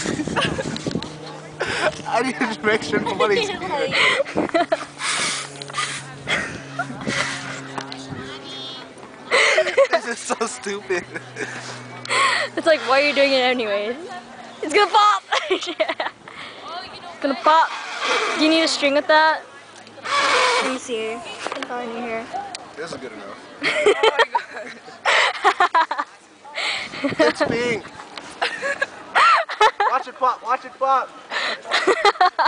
I need to make sure nobody's here. This is so stupid. It's like, why are you doing it anyways? It's gonna pop! Yeah. It's gonna pop. Do you need a string with that? Let me see. It's all in here. This is good enough. Oh my god. It's pink. Watch it pop, watch it pop.